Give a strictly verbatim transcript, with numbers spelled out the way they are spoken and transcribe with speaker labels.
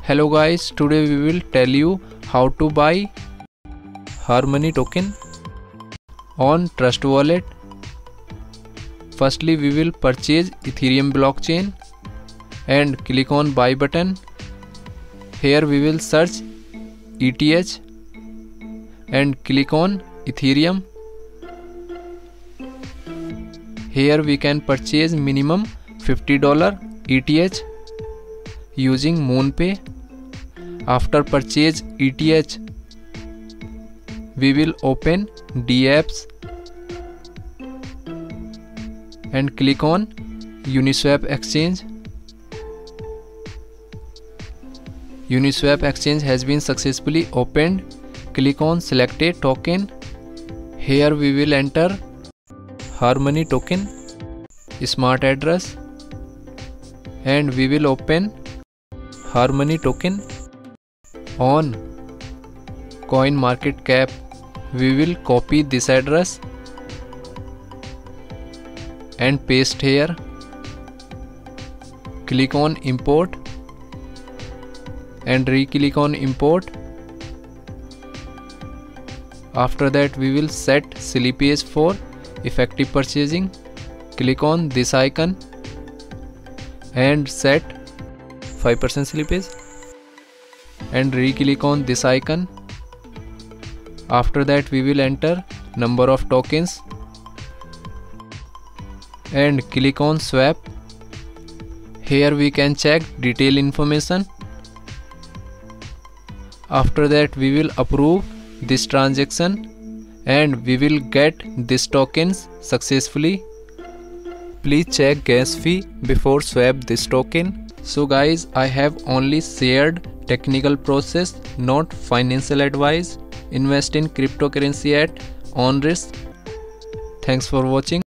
Speaker 1: Hello guys, today we will tell you how to buy Harmony token on Trust Wallet. Firstly, we will purchase Ethereum blockchain and click on buy button. Here we will search E T H and click on Ethereum. Here we can purchase minimum fifty dollars E T H using MoonPay. After purchase E T H, we will open dApps and click on Uniswap exchange. Uniswap exchange has been successfully opened. Click on select a token. Here we will enter Harmony token, smart address, and we will open Harmony token. On CoinMarketCap, we will copy this address and paste here. Click on import and re-click on import. After that, we will set slippage for effective purchasing. Click on this icon and set five percent slippage and re-click on this icon. After that, we will enter number of tokens and click on swap. Here we can check detail information. After that, we will approve this transaction and we will get these tokens successfully. Please check gas fee before swap this token. So guys, I have only shared technical process, not financial advice. Invest in cryptocurrency at own risk. Thanks for watching.